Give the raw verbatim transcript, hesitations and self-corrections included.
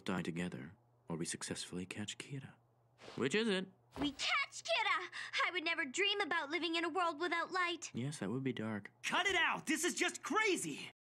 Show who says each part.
Speaker 1: die together, or we successfully catch Kira. Which is it?
Speaker 2: We catch Kira! I would never dream about living in a world without light.
Speaker 1: Yes, that would be dark.
Speaker 3: Cut it out! This is just crazy!